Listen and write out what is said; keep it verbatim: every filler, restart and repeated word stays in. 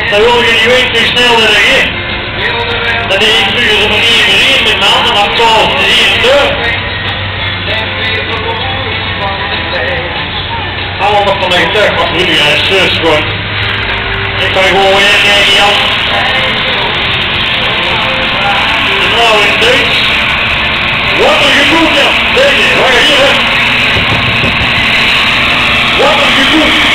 Dan wil je niet weten hoe snel dat is. Dan is het nu een manier meer met name naar twaalf drieëntwintig. Allemaal nog van de getuig, wat nu ja, is zus gewoon. Ik kan gewoon weer kijken, Jan. Nou in Duits. Wat een gevoel, ja. Deze, waar ga je? Wat een gevoel.